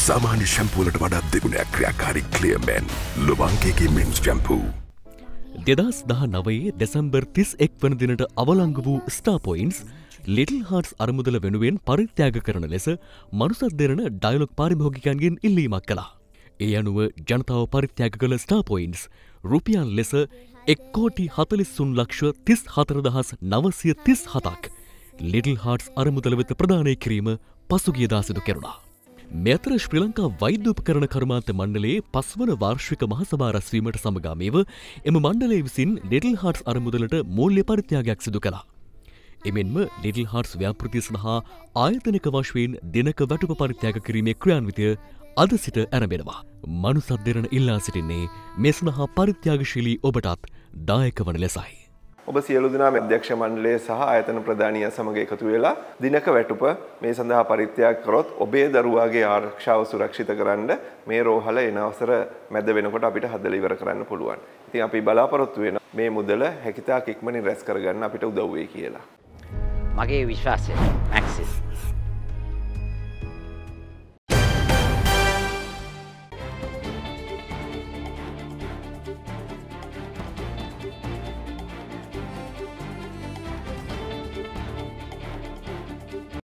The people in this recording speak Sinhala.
සාමාන්‍ය ෂැම්පූ වලට වඩා දෙගුණයක් ක්‍රියාකාරී ක්ලියර් මෙන් ලුවාන්කේගේ මෙන්ස් ෂැම්පූ. 2019 දෙසැම්බර් 31 වන දිනට අවලංගු වූ ස්ටාර් පොයින්ට්ස් ලිටල් හාර්ට්ස් අරමුදල වෙනුවෙන් පරිත්‍යාග කරන ලෙස මනුසත් දෙරණ ඩයලොග් පාරිභෝගිකයන්ගෙන් ඉල්ලීමක් කළා. ඒ අනුව ජනතාව පරිත්‍යාග කළ ස්ටාර් පොයින්ට්ස් රුපියල් ලෙස 1,43,937ක් ලිටල් හාර්ට්ස් අරමුදල වෙත ප්‍රදානය කිරීම පසුගියදා සිදු කෙරුණා. මෙතර ශ්‍රී ලංකා වෛද්‍ය උපකරණ කර්මාන්ත මණ්ඩලයේ 5 වන වාර්ෂික මහසභා රැස්වීමට සමගාමීව එම මණ්ඩලය විසින් ලිටල් හාර්ට්ස් අරමුදලට මූල්‍ය පරිත්‍යාගයක් සිදු කළා. එමෙන්ම ලිටල් හාර්ට්ස් ව්‍යාපෘතිය සඳහා ආයතනික වශයෙන් දිනක වැටුප පරිත්‍යාග කිරීමේ ක්‍රියාන්විතය අද සිට ආරම්භ. මනුසත් දෙරණ ඉල්ලා සිටින්නේ මේ සඳහා පරිත්‍යාගශීලී ඔබටත් දායක වන ලෙසයි. ඔබ සියලු දෙනාම අධ්‍යක්ෂ මණ්ඩලය සහ ආයතන ප්‍රධානියා සමග එකතු වෙලා දිනක වැටුප මේ සඳහා පරිත්‍යාග කරොත් ඔබේ දරුවාගේ ආරක්ෂාව සුරක්ෂිත කරන්න මේ රෝහල එන අවසර මැද වෙනකොට අපිට හදලා ඉවර කරන්න පුළුවන්. ඉතින් අපි බලාපොරොත්තු වෙන මේ මුදල හැකිතාක් ඉක්මනින් රැස් කරගන්න අපිට උදව් වෙයි කියලා. මගේ විශ්වාසය මැක්සිස්